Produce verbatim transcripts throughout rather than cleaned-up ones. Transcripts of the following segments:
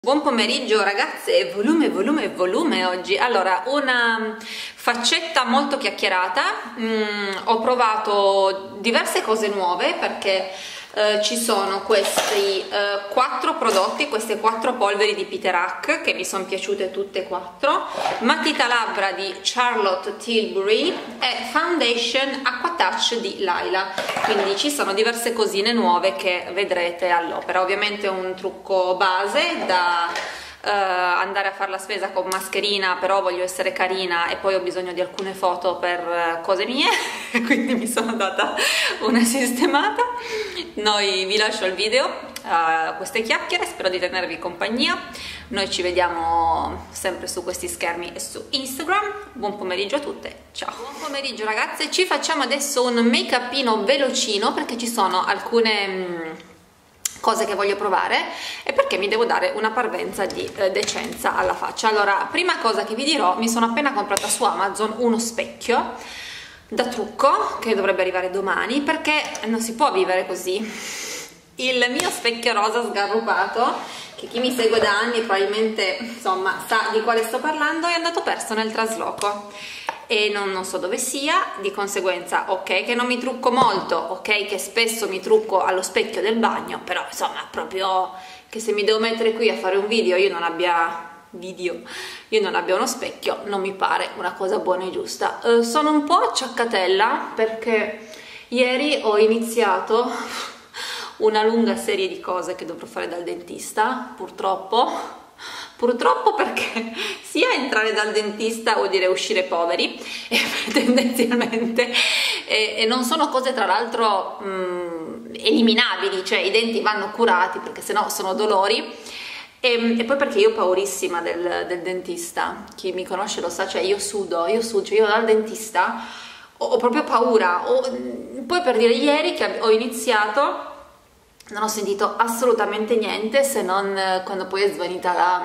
Buon pomeriggio ragazze, volume, volume, volume oggi. Allora, una faccetta molto chiacchierata. mm, ho provato diverse cose nuove perché eh, ci sono questi eh, quattro prodotti, queste quattro polveri di Peter Hack che mi sono piaciute tutte e quattro, matita labbra di Charlotte Tilbury e foundation Aqua Touch di Laila. Quindi ci sono diverse cosine nuove che vedrete all'opera. Ovviamente un trucco base da uh, andare a fare la spesa con mascherina, però voglio essere carina e poi ho bisogno di alcune foto per uh, cose mie quindi mi sono data una sistemata. Noi vi lascio il video a uh, queste chiacchiere, spero di tenervi compagnia. Noi ci vediamo sempre su questi schermi e su Instagram. Buon pomeriggio a tutte, ciao. Buon pomeriggio ragazze, ci facciamo adesso un make upino velocino perché ci sono alcune mh, cose che voglio provare e perché mi devo dare una parvenza di eh, decenza alla faccia. Allora, prima cosa che vi dirò, mi sono appena comprata su Amazon uno specchio da trucco che dovrebbe arrivare domani perché non si può vivere così. Il mio specchio rosa sgarrupato, che chi mi segue da anni probabilmente insomma sa di quale sto parlando, è andato perso nel trasloco e non, non so dove sia. Di conseguenza ok che non mi trucco molto, ok che spesso mi trucco allo specchio del bagno, però insomma proprio che se mi devo mettere qui a fare un video io non abbia video io non abbia uno specchio non mi pare una cosa buona e giusta. Uh, sono un po' acciaccatella perché ieri ho iniziato una lunga serie di cose che dovrò fare dal dentista, purtroppo, purtroppo perché sia entrare dal dentista vuol dire uscire poveri, e tendenzialmente, e, e non sono cose tra l'altro eliminabili, cioè i denti vanno curati perché sennò sono dolori, e, e poi perché io ho paurissima del, del dentista, chi mi conosce lo sa, cioè io sudo, io sudo, cioè io dal dentista ho, ho proprio paura. Ho, poi per dire ieri che ho iniziato non ho sentito assolutamente niente se non quando poi è svanita la,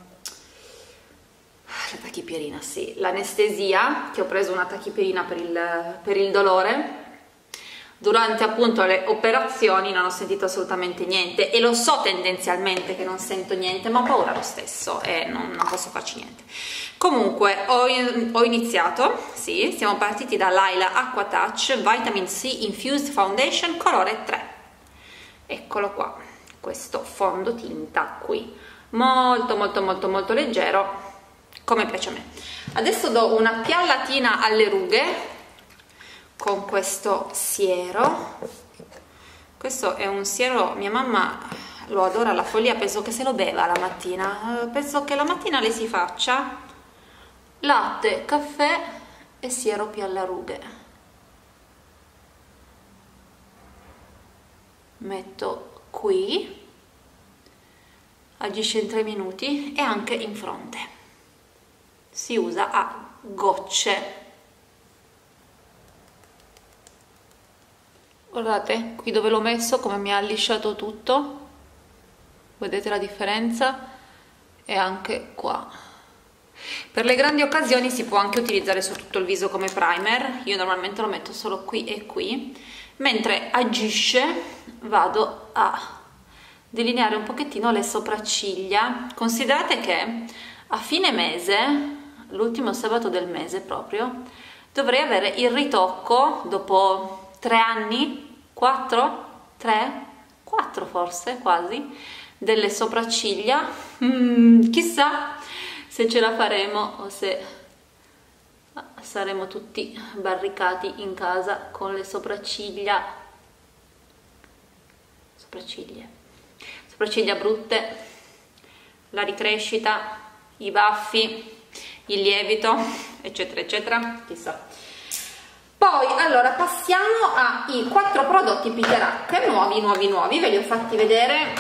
la tachipirina, sì, l'anestesia, che ho preso una tachipirina per il, per il dolore. Durante appunto le operazioni non ho sentito assolutamente niente e lo so tendenzialmente che non sento niente, ma ho paura lo stesso e non, non posso farci niente. Comunque ho, ho iniziato, sì, siamo partiti da Laila Aqua Touch Vitamin C Infused Foundation colore tre. Eccolo qua, questo fondotinta qui, molto molto molto molto leggero, come piace a me. Adesso do una piallatina alle rughe con questo siero. Questo è un siero, mia mamma lo adora alla follia, penso che se lo beva la mattina, penso che la mattina le si faccia latte, caffè e siero piallarughe. Metto qui, agisce in tre minuti e anche in fronte, si usa a gocce. Guardate qui dove l'ho messo come mi ha lisciato tutto, vedete la differenza, e anche qua. Per le grandi occasioni si può anche utilizzare su tutto il viso come primer, io normalmente lo metto solo qui e qui. Mentre agisce vado a delineare un pochettino le sopracciglia. Considerate che a fine mese, l'ultimo sabato del mese proprio, dovrei avere il ritocco dopo tre anni, quattro, tre, quattro forse quasi, delle sopracciglia. Mm, chissà se ce la faremo o se saremo tutti barricati in casa con le sopracciglia sopracciglia sopracciglia brutte, la ricrescita, i baffi, il lievito, eccetera eccetera, chissà. Poi allora passiamo ai quattro prodotti Peter Hack nuovi nuovi nuovi, ve li ho fatti vedere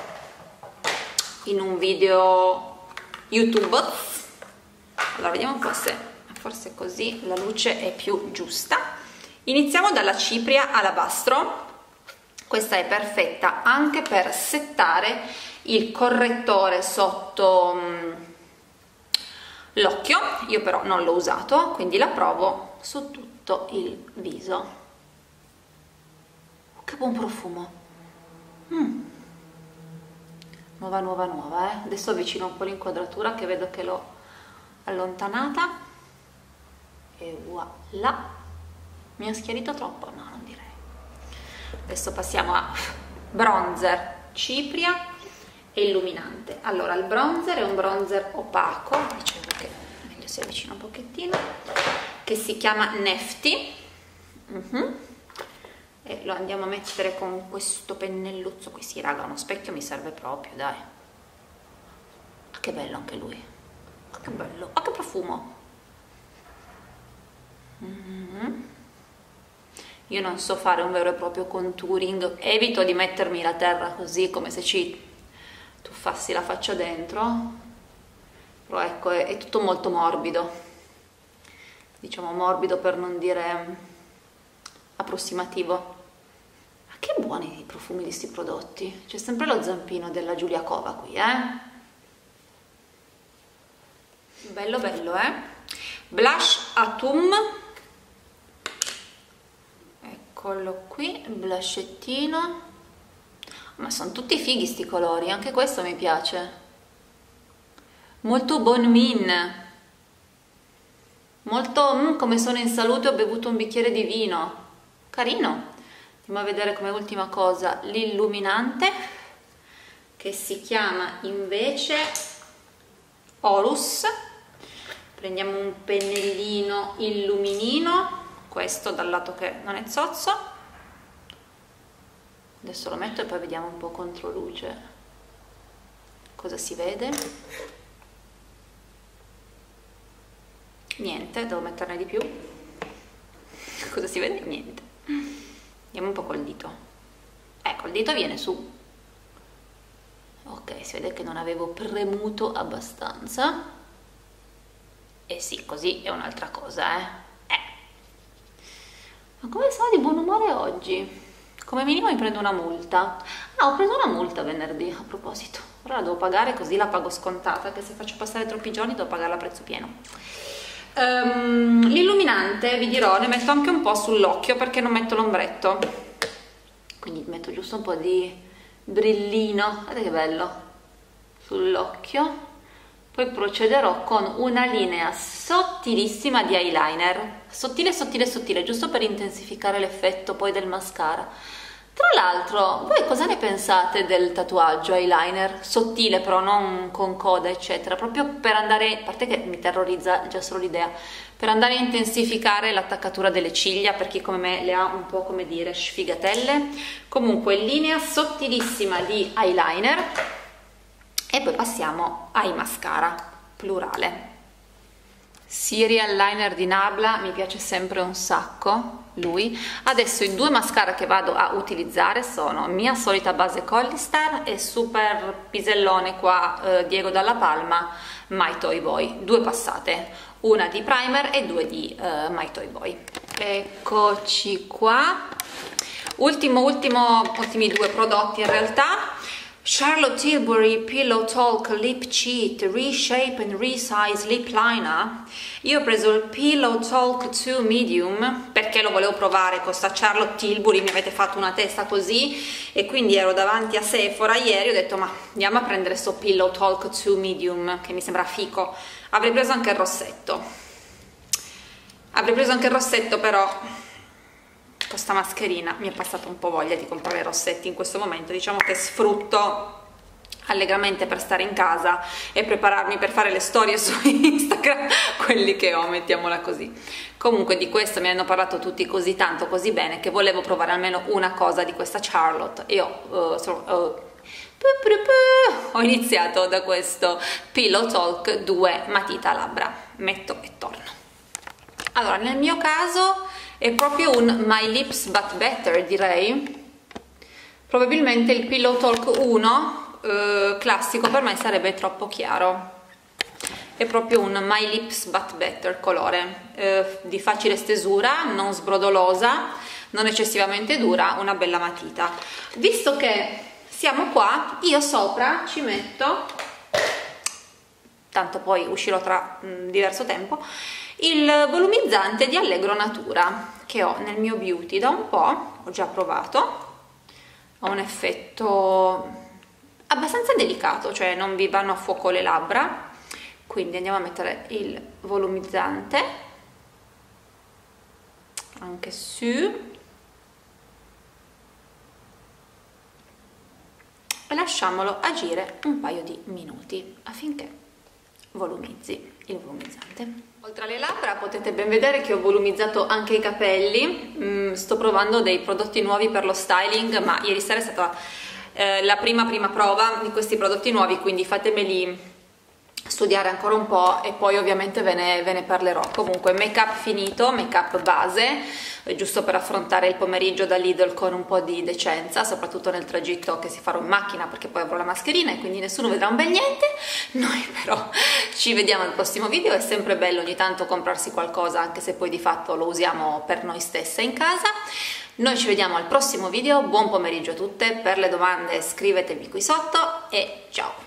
in un video YouTube. Allora vediamo un po' se forse così la luce è più giusta. Iniziamo dalla cipria alabastro. Questa è perfetta anche per settare il correttore sotto l'occhio, io però non l'ho usato, quindi la provo su tutto il viso. Che buon profumo. mm. nuova nuova nuova, eh. Adesso avvicino un po' l'inquadratura che vedo che l'ho allontanata e voilà. Mi ha schiarito troppo? No, non direi. Adesso passiamo a bronzer cipria e illuminante. Allora, il bronzer è un bronzer opaco, dicevo che meglio si avvicina un pochettino, che si chiama Nefty. Uh-huh. E lo andiamo a mettere con questo pennelluzzo qui. Sì, raga, uno specchio mi serve proprio, dai. Ah, che bello anche lui. Ah, che bello. Ah, che profumo. Mm-hmm. Io non so fare un vero e proprio contouring, evito di mettermi la terra così come se ci tuffassi la faccia dentro, però ecco, è, è tutto molto morbido, diciamo morbido per non dire approssimativo. Ma che buoni i profumi di questi prodotti, c'è sempre lo zampino della Juliakova qui, eh? Bello bello, eh? Blush Atum, eccolo qui, il bluscettino. Ma sono tutti fighi sti colori, anche questo mi piace. Molto Bon Min. Molto mm, come sono in salute, ho bevuto un bicchiere di vino. Carino. Andiamo a vedere come ultima cosa l'illuminante, che si chiama invece Horus. Prendiamo un pennellino illuminino, questo dal lato che non è zozzo. Adesso lo metto e poi vediamo un po' contro luce cosa si vede. Niente, devo metterne di più. Cosa si vede? Niente. Andiamo un po' col dito. Ecco, il dito viene su. Ok, si vede che non avevo premuto abbastanza. E sì, così è un'altra cosa, eh. eh. Ma come sono di buon umore oggi? Come minimo mi prendo una multa. Ah, ho preso una multa venerdì, a proposito. Ora la devo pagare, così la pago scontata, che se faccio passare troppi giorni devo pagarla a prezzo pieno. Um, l'illuminante, vi dirò, ne metto anche un po' sull'occhio perché non metto l'ombretto. Quindi metto giusto un po' di brillino, guardate che bello, sull'occhio. Poi procederò con una linea sottilissima di eyeliner, sottile, sottile, sottile, giusto per intensificare l'effetto poi del mascara. Tra l'altro, voi cosa ne pensate del tatuaggio eyeliner? Sottile però, non con coda, eccetera, proprio per andare, a parte che mi terrorizza già solo l'idea, per andare a intensificare l'attaccatura delle ciglia, per chi come me le ha un po', come dire, sfigatelle. Comunque, linea sottilissima di eyeliner. E poi passiamo ai mascara, plurale. Serial Liner di Nabla, mi piace sempre un sacco lui. Adesso i due mascara che vado a utilizzare sono mia solita base Collistar e super pisellone qua eh, Diego Dalla Palma My Toy Boy, due passate, una di primer e due di eh, My Toy Boy. Eccoci qua. Ultimo, ultimo, ultimi due prodotti in realtà. Charlotte Tilbury Pillow Talk Lip Cheat Reshape and Resize Lip Liner. Io ho preso il Pillow Talk due Medium perché lo volevo provare con sta Charlotte Tilbury, mi avete fatto una testa così e quindi ero davanti a Sephora ieri, ho detto ma andiamo a prendere sto Pillow Talk due Medium che mi sembra fico. Avrei preso anche il rossetto, avrei preso anche il rossetto però con sta mascherina mi è passata un po' voglia di comprare rossetti in questo momento. Diciamo che sfrutto allegramente per stare in casa e prepararmi per fare le storie su Instagram quelli che ho, mettiamola così. Comunque di questo mi hanno parlato tutti così tanto, così bene, che volevo provare almeno una cosa di questa Charlotte. Io uh, so, uh, ho iniziato da questo Pillow Talk due matita labbra, metto e torno. Allora, nel mio caso è proprio un My Lips But Better, direi. Probabilmente il Pillow Talk uno eh, classico per me sarebbe troppo chiaro. È proprio un My Lips But Better colore, eh, di facile stesura, non sbrodolosa, non eccessivamente dura, una bella matita. Visto che siamo qua, io sopra ci metto, tanto poi uscirò tra mh, diverso tempo, il volumizzante di Allegro Natura che ho nel mio beauty da un po', ho già provato, ha un effetto abbastanza delicato, cioè non vi vanno a fuoco le labbra. Quindi andiamo a mettere il volumizzante anche su e lasciamolo agire un paio di minuti affinché volumizzi il volumizzante. Oltre alle labbra potete ben vedere che ho volumizzato anche i capelli. mm, sto provando dei prodotti nuovi per lo styling, ma ieri sera è stata eh, la prima prima prova di questi prodotti nuovi, quindi fatemeli studiare ancora un po' e poi ovviamente ve ne, ve ne parlerò. Comunque make up finito, make up base, giusto per affrontare il pomeriggio da Lidl con un po' di decenza, soprattutto nel tragitto che si farò in macchina, perché poi avrò la mascherina e quindi nessuno vedrà un bel niente. Noi però ci vediamo al prossimo video. È sempre bello ogni tanto comprarsi qualcosa, anche se poi di fatto lo usiamo per noi stesse in casa. Noi ci vediamo al prossimo video, buon pomeriggio a tutte. Per le domande scrivetemi qui sotto e ciao!